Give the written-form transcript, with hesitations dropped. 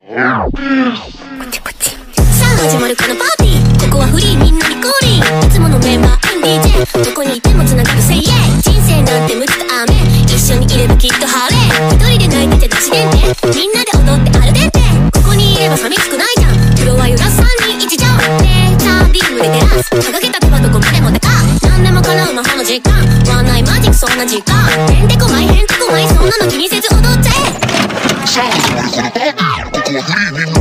さあ始まるこのパーティー、ここはフリーみんなに降臨。いつものメンバー DJ どこにいてもつながる Say yeah。 人生なんて無知と雨、一緒にいればきっと晴れ。一人で泣いてて出しでんで、みんなで踊ってアルデンテ。ここにいれば寂しくないじゃん。フロア揺らす3人1じゃん。レーザービームで照らす、掲げた手はどこまでもでか。何でも叶う魔法の時間、ワンナイマジックそんな時間。へんてこまいへんてこまい、そんなの気にせず踊っちゃえ。 さあ始まるこのパーティー、ここはフリーみんな